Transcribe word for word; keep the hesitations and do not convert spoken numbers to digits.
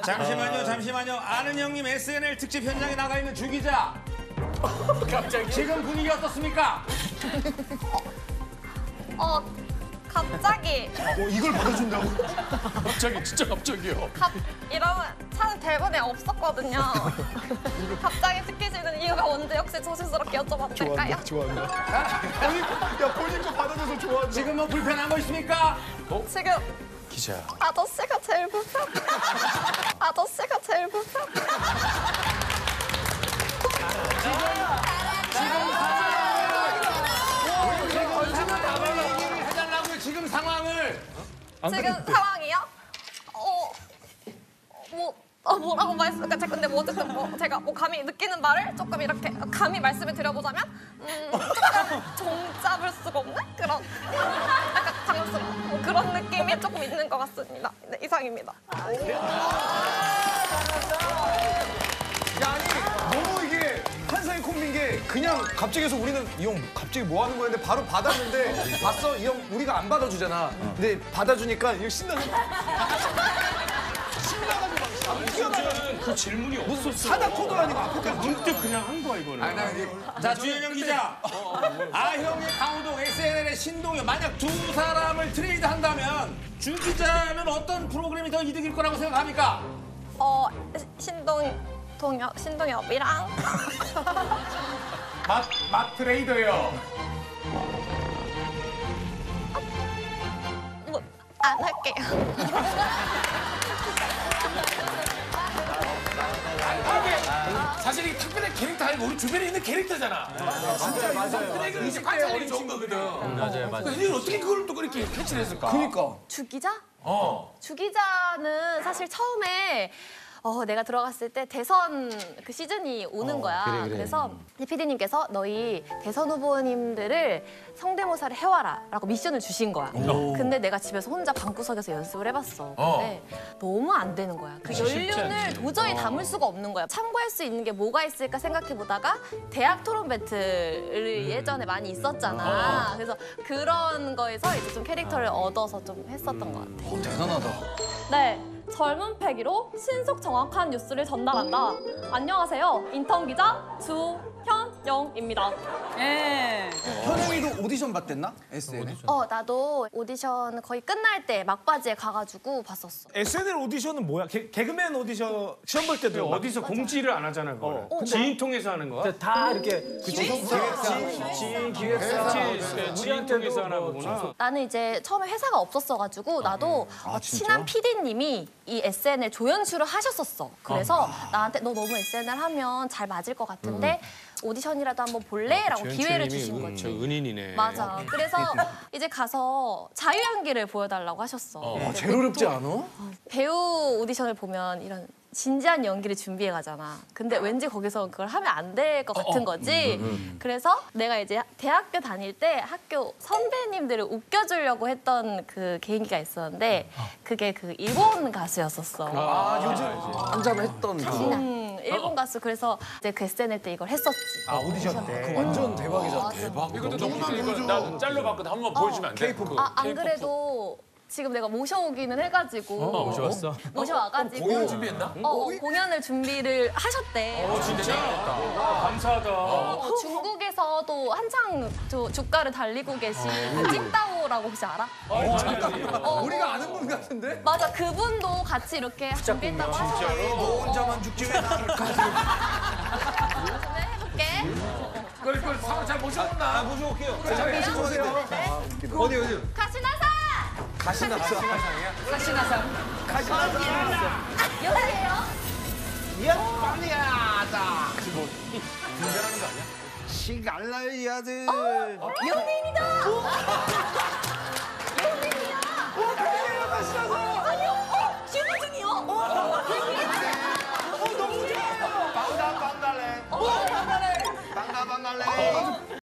잠시만요, 잠시만요. 아는 형님 에스엔엘 특집 현장에 나가 있는 주 기자. 갑자기? 지금 분위기 어떻습니까? 어, 갑자기. 어, 이걸 받아준다고? 갑자기, 진짜 갑자기요. 갑, 이러면 차는 대본에 없었거든요. 갑자기 시키시는 이유가 뭔지 혹시 조심스럽게 여쭤봐도 될까요? 좋아한다. 본인, 야, 본인 거 받아줘서 좋아한다. 지금 뭐 불편한 거 있습니까? 지금 기자. 아저씨가 제일 불편해. 아저씨가 제일 불편해. 지금 상황을 지금 상황이요? 어, 뭐, 어, 뭐라고 말씀을까? 근데 뭐 어쨌든 뭐 제가 뭐 감히 느끼는 말을 조금 이렇게 감히 말씀을 드려보자면 음, 조금 종잡을 수가 없는 그런 약간 당황스러운 뭐 그런 느낌이 조금 있는 것 같습니다. 네, 이상입니다. 야, 아니, 너무 이게 환상의 콤비인 게 그냥 갑자기 해서 우리는 이 형 갑자기 뭐 하는 거였는데 바로 받았는데 봤어? 이 형 우리가 안 받아주잖아. 근데 받아주니까 이거 신나서 신나가지고 막 뛰어나가지고 그 질문이 무슨 사다 코도 아니고 앞에까지 문득 그냥 한 거야, 이거는. 자, 주현영 기자. 아형의 강호동, 에스엔엘의 신동엽. 만약 두 사람을 트레이드 한다면 주 기자는 어떤 프로그램이 더 이득일 거라고 생각합니까? 어, 신동 동엽 신동엽이랑 맛, 맛 트레이더요. 뭐 안 할게요. 사실 이게 특별한 캐릭터 아니고 우리 주변에 있는 캐릭터잖아. 진짜 맞아요. 근데 이게 이제 관찰력이 좋은 거거든. 맞아요, 맞아요. 근데 어떻게 그걸 또 그렇게 캐치를 했을까? 그니까. 주 기자? 어. 주 기자는 사실 처음에 어, 내가 들어갔을 때 대선 그 시즌이 오는 거야. 그래, 그래. 그래서 피디님께서 너희 대선 후보님들을 성대모사를 해와라 라고 미션을 주신 거야. 근데 내가 집에서 혼자 방구석에서 연습을 해봤어. 근데 너무 안 되는 거야. 그 연륜을 도저히 담을 수가 없는 거야. 참고할 수 있는 게 뭐가 있을까 생각해보다가 대학 토론 배틀을 예전에 많이 있었잖아. 그래서 그런 거에서 이제 좀 캐릭터를 얻어서 좀 했었던 것 같아. 대단하다. 네, 젊은 패기로 신속 정확한 뉴스를 전달한다. 안녕하세요, 인턴 기자 주현영입니다. 예. 현영이도 오디션 봤댔나? 에스엔엘? 어, 나도 오디션 거의 끝날 때 막바지에 가가지고 봤었어. 에스엔엘 오디션은 뭐야? 개, 개그맨 오디션 시험 볼 때도 막 어디서 공지를 안 하잖아, 그걸. 어, 지인 통해서 하는 거야? 다 이렇게 기획사. 지인 기획사 지인, 지인 통해서 하나 보구나. 나는 이제 처음에 회사가 없었어가지고 나도 어, 진짜? 친한 피디님이 이 에스엔엘 조연출을 하셨었어. 그래서 나한테 너 너무 에스엔엘 하면 잘 맞을 것 같은데 오디션이라도 한번 볼래? 라고 기회를 주신 거지. 저 은인이네. 맞아. 그래서 이제 가서 자유연기를 보여달라고 하셨어. 아, 제일 어렵지 않아? 배우 오디션을 보면 이런 진지한 연기를 준비해 가잖아. 근데 왠지 거기서 그걸 하면 안 될 것 같은 거지. 그래서 내가 이제 대학교 다닐 때 학교 선배님들을 웃겨주려고 했던 그 개인기가 있었는데 그게 그 일본 가수였었어. 아, 요즘 한참 했던 그. 음, 일본 가수. 그래서 이제 그 에스엔엘 때 이걸 했었지. 아 오디션 때. 완전 대박이잖아. 대박. 이것도 너무 이거 나 짤로 봤거든. 한번 보여주면 안 돼? 케이팝. 아, 안 그래도 지금 내가 모셔오기는 해가지고 어, 모셔왔어? 모셔와가지고 공연 준비했나? 어, 어, 공연을 준비를 하셨대. 어, 진짜? 감사하다. 어, 중국에서도 한창 저 주가를 달리고 계신 그 찐따오라고 혹시 알아? 어, 우리가 아는 분 같은데? 맞아, 그분도 같이 이렇게 준비했다고 하셨는데 너 혼자만 죽지 왜 나를 가지? 해볼게. 그걸 그걸 상황 잘 모셔온다. 모셔올게요. 잘 모셔오세요. 어디, 어디? 가시나사! 가시나사. 가시나사. 여기에요? 시갈라야들. 연예인이다! 연예인이야!